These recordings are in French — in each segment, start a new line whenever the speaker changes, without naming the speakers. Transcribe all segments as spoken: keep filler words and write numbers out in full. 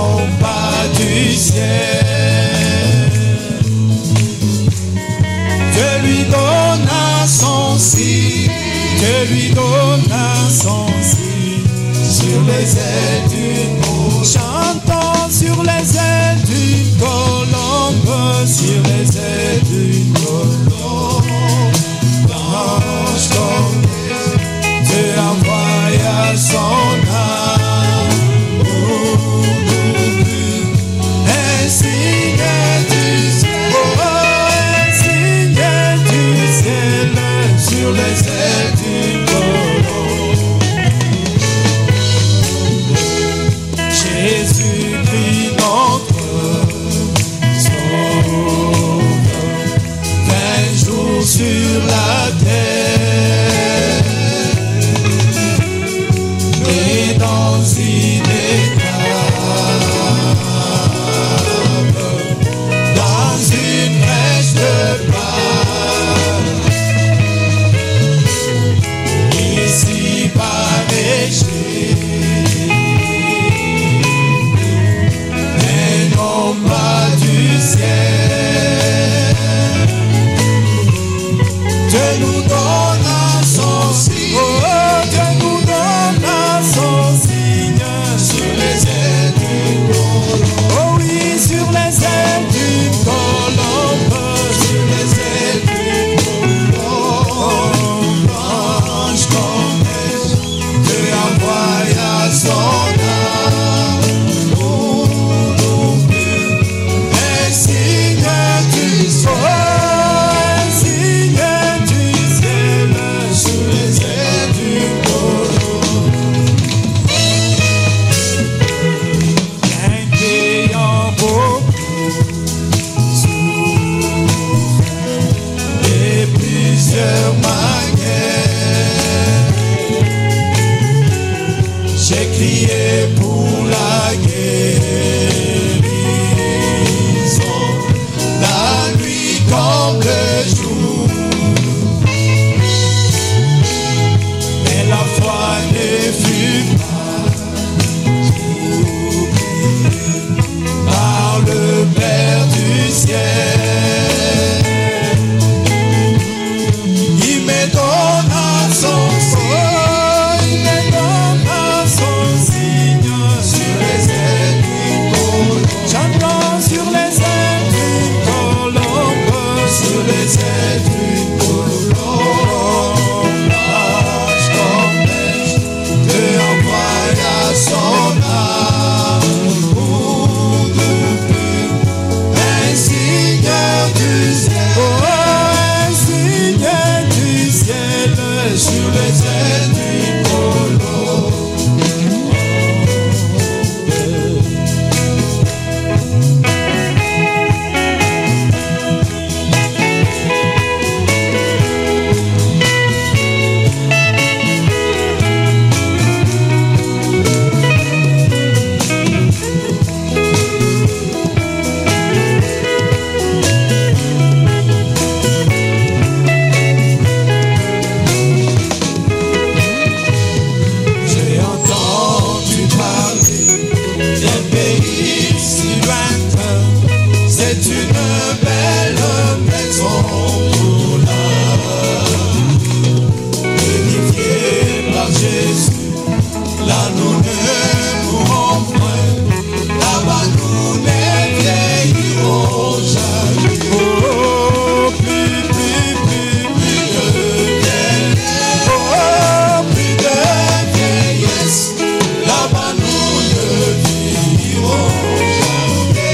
en bas du ciel. Dieu lui donna son signe, Dieu lui donna son signe sur les ailes d'une colombe. Chantons sur les ailes d'une colombe, sur les ailes d'une colombe. Blanche comme Dieu envoya son âme pour nous guérir. Un signe du ciel, oh, un signe du ciel sur les ailes d'une colombe. Jésus-Christ notre Sauveur, vingt jours sur la terre, et dans une étable, dans une brèche de pain, ici par péché, un homme bas du ciel. Dieu nous donna son signe, oh, Dieu nous donna son signe sur les ailes d'une colombe. Oh oui, sur les ailes d'une colombe, sur les ailes d'une colombe. Blanche comme neige, Dieu envoya son âme pour nous guérir. Un signe du ciel, un signe du ciel sur les ailes d'une colombe. Un payant beaucoup souffert et plusieurs manières. J'ai crié pour la guérison, la nuit comme le jour. Mais la foi ne fut pas oubliée par le Père du ciel. Il me donna son signe, il me donna son signe sur les ailes d'une colombe. Chantons sur les ailes d'une colombe, sur les ailes d'une colombe. Blanche comme neige, Dieu envoya son âme pour nous guérir. Un signe du ciel, oh, un signe du ciel sur les ailes d'une colombe. J'ai entendu parler d'un pays si lointain. C'est une belle maison pour l'âme. Unifiée par Jésus, là nous ne mourrons point. Là-bas nous ne vieillirons jamais. Oh, plus, plus, plus, plus de vieillesse. Oh, plus de vieillesse. Là-bas nous ne vieillirons jamais.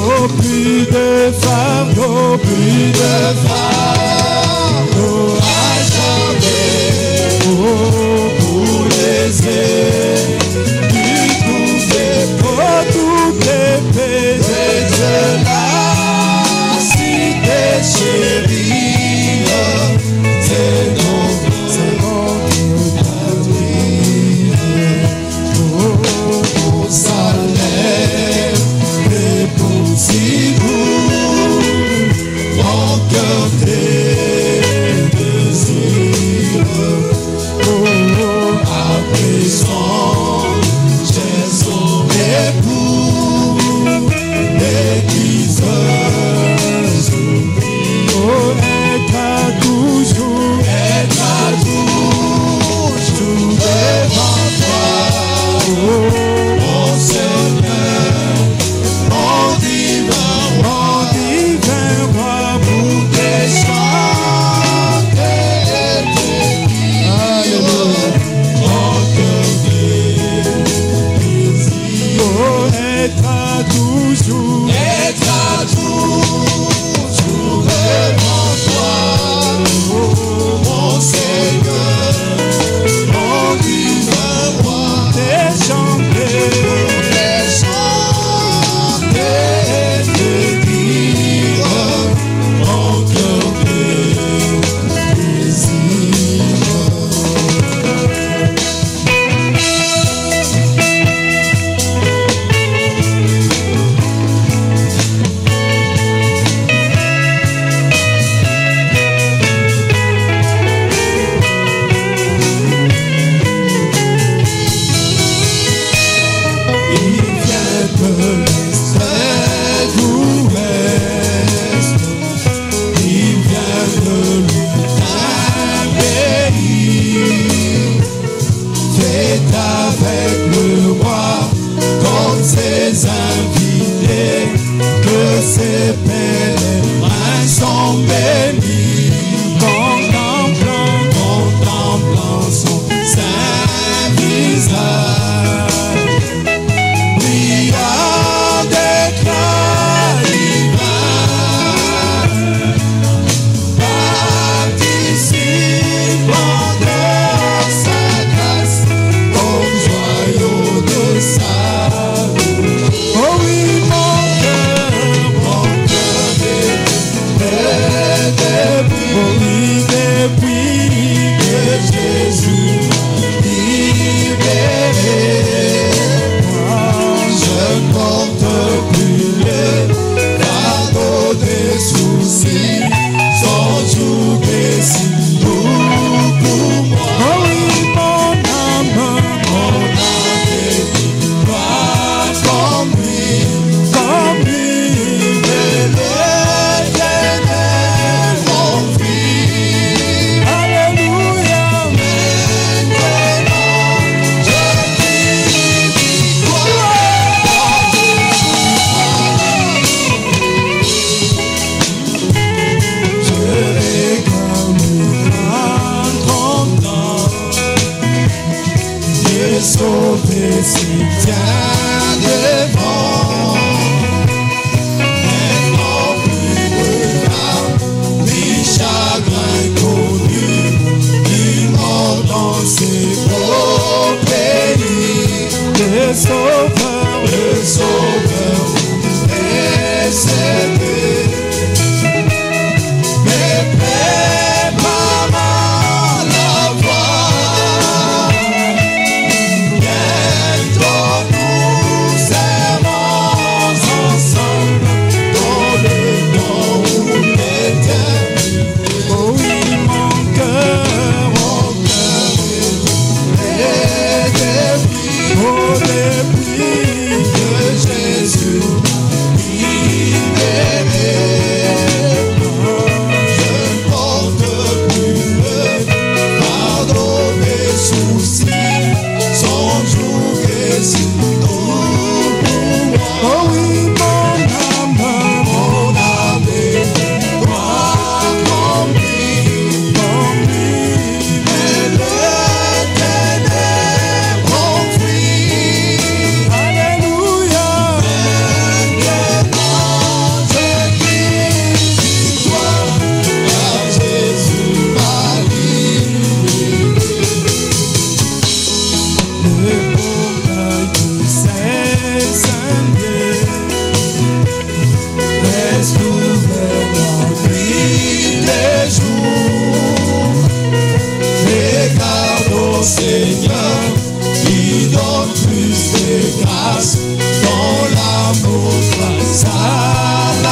Oh, plus de fardeau, plus de fardeau à jamais. Oh, pour les ailes du tout pour toutes les paix de la cité chérie. C'est donc, c'est donc patrie. Oh, pour salaire et pour si vous, mon cœur des désirs. Oh, à présent, j'ai son époux, l'église. Oh, être toujours, être toujours devant toi. Oh, mon Seigneur, mon divin roi, divin roi, pour tes chanter et tes guides. Mon cœur désire. Oh, être toujours, être toujours devant toi. Oh, mon Seigneur, mon divin roi, tes chanter, tes chanter et te dire, mon cœur désire. Il vient de l'est et d'ouest, il vient de l'un pays. C'est avec le roi comme ses invités que ses pèlerins sont bénis. Contemplant, contemplant son saint visage, brillant d'éclat divin, participant de sa grâce comme joyau de salut. Oh oui, mon cœur, mon cœur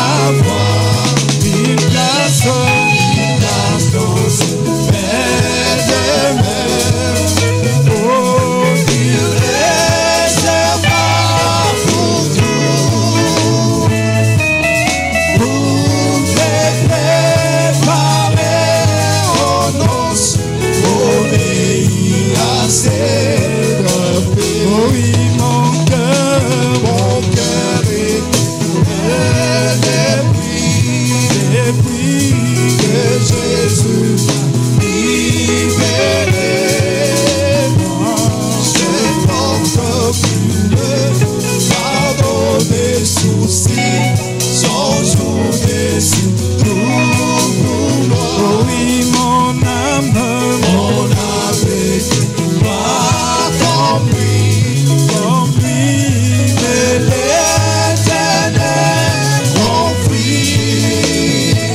avoir une place, une place dans ce bel demeure. Oh, il réserva pour tout, pour préparer aux noces, obéir à ses repas. Oh oui, mon cœur, mon cœur est depuis, depuis que Jésus m'a libéré. Je n'entre plus le fardeau des soucis, sans jour des tout pour moi. Oh oui, mon âme, mon âme est pas compris, compris, mais l'Éternel confie.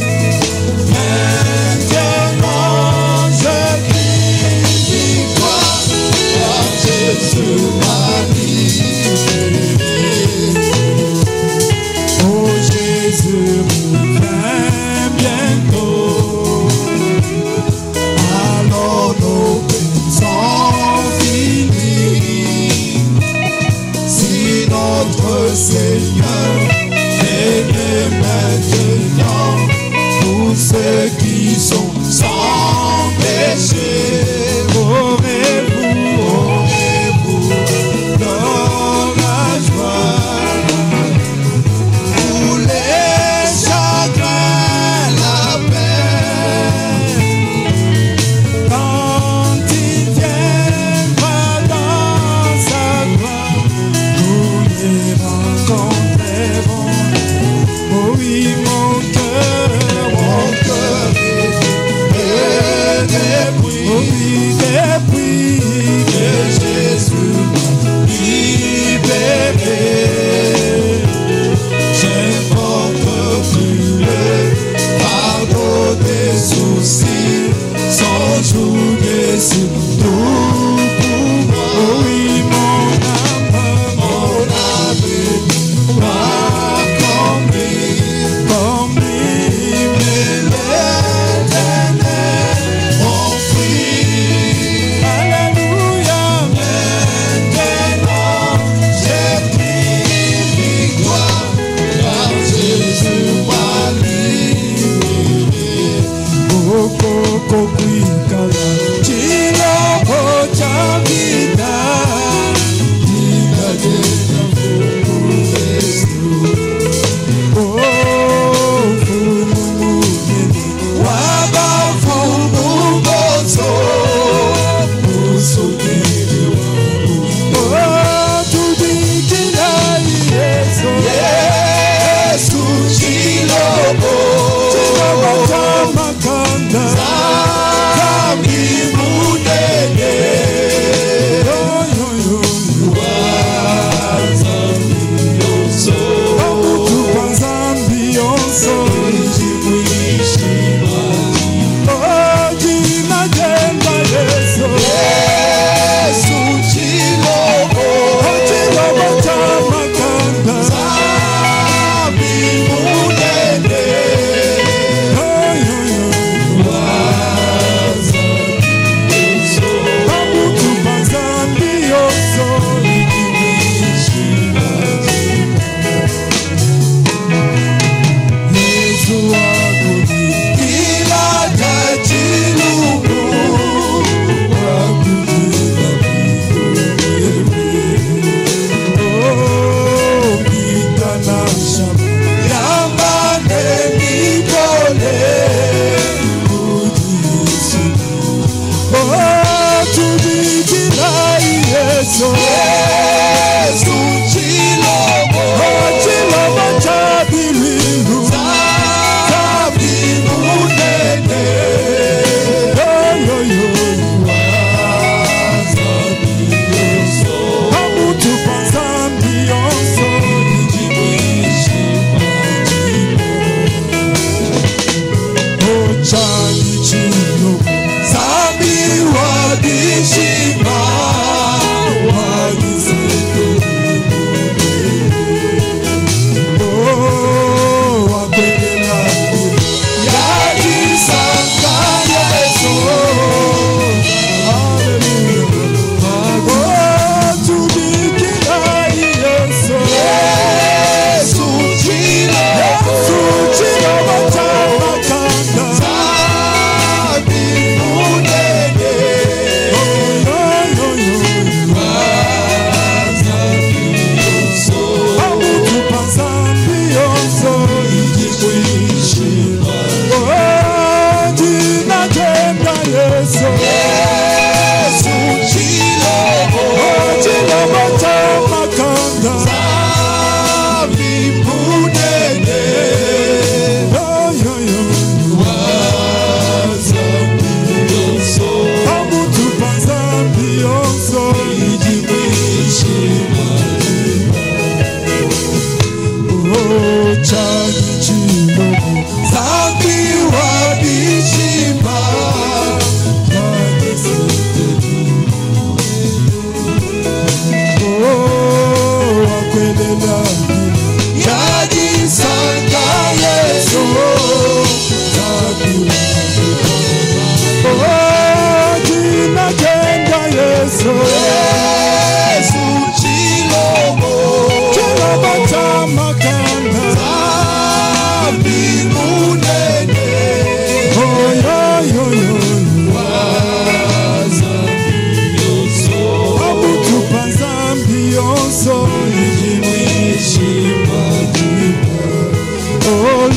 Maintenant je crie victoire, car Jésus m'a libéré. Oh Jésus revient bientôt, alors nos peines sont finies. Si notre Seigneur est maintenant, pour ceux qui sont sans péché, aurez-vous, aurez-vous dans la joie, pour les chagrins, la paix.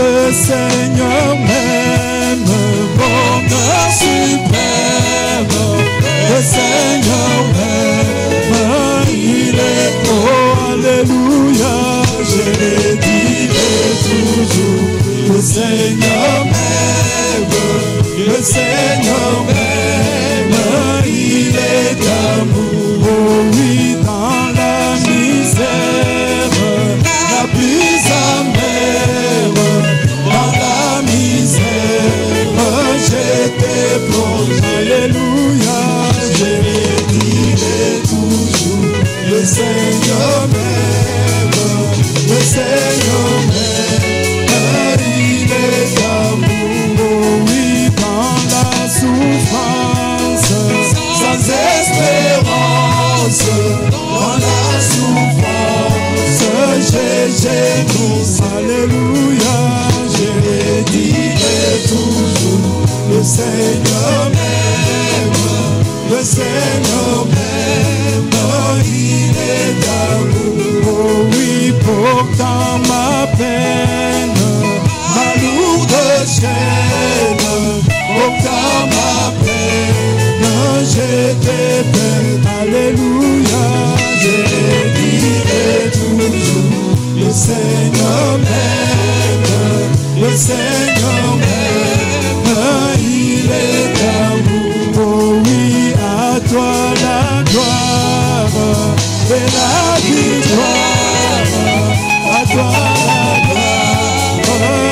Le Seigneur m'aime, bonheur suprême. Le Seigneur m'aime, il est oh, alléluia. Je le dirai toujours. Le Seigneur m'aime, le Seigneur m'aime, il est amour. Oh oui, dans la misère, la plus amère, dans la misère, je te plonge. Alléluia, je le dirai toujours. Le Seigneur m'aime, le Seigneur m'aime, il est amour. Oui, dans la souffrance, sans espérance, dans la souffrance, j'ai gémi. Alléluia, je le dirai toujours. Le Seigneur m'aime, le Seigneur m'aime, il est amour. Oh oui, pourtant ma peine, ma lourde chaîne, pourtant ma peine, je te peine. Alléluia, je le dirai toujours. Le Seigneur m'aime, le Seigneur m'aime, il est amour. Oh oui, à toi la gloire et la victoire, à toi la gloire,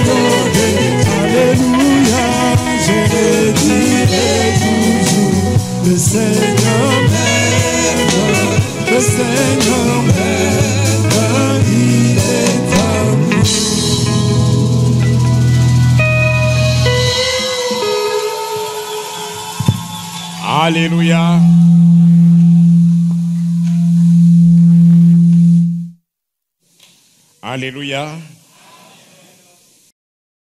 alléluia, je le dirai toujours. Le Seigneur m'aime, le Seigneur m'aime, il est amour.
Alléluia. Alléluia.